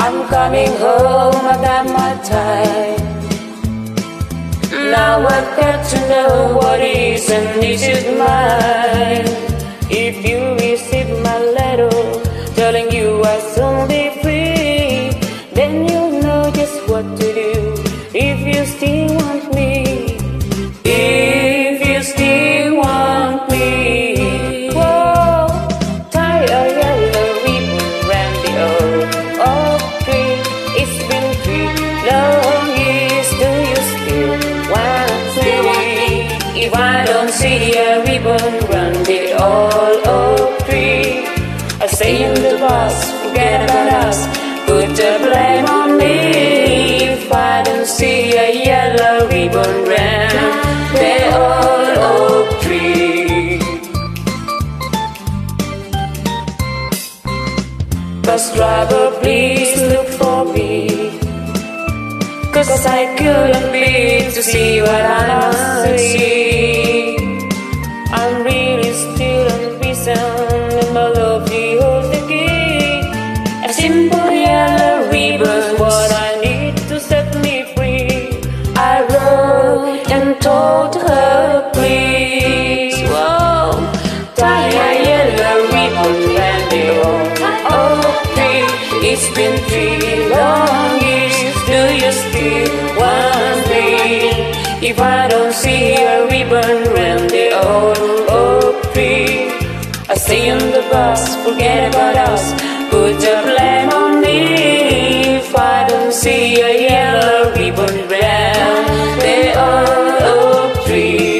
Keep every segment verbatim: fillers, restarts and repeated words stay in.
I'm coming home, I got my time. Now I've got to know what is and isn't mine. If you receive my letter telling you I'll soon be free, then you'll know just what to do. If you still want me, if you still want me, whoa, tie a yellow ribbon round the old oak tree. It's been three long years, do you still want me? If I don't see a ribbon round the old oak tree, I say in the bus, forget about us, put the blame on me. If I don't see a yellow ribbon round the old oak tree. Bus driver, please look for me, 'cause I couldn't be to see what I must see. I'm really still on reason, and my love you hold the key. A simple yellow ribbon, what I need to set me free. I wrote and told her, please, whoa, tie a yellow ribbon round the old oak tree. It's been three long years, do you still want me? If I don't see a ribbon round the old oak tree, I stay on the bus, forget about us, put the blame on me. If I don't see a yellow ribbon round the old oak tree.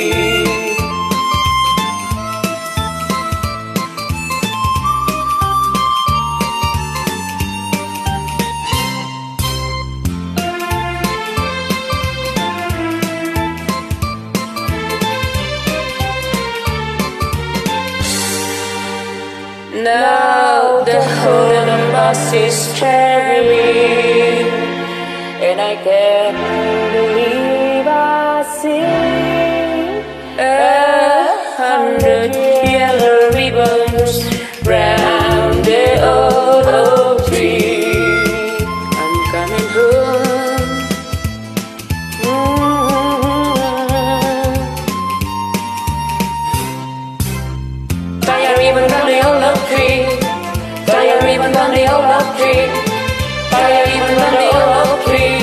Now the whole bus is carried, and I can't believe I see a hundred yellow ribbons round the old oak tree. I'm coming home. Mm-hmm. Tie a ribbon round the old oak tree. Tie a ribbon round the old oak tree. Tie a ribbon round the old oak tree.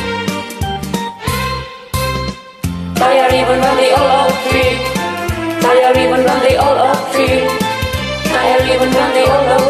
Tie a ribbon round the old oak tree. Tie a ribbon round the old oak tree. Tie a ribbon round the old oak tree.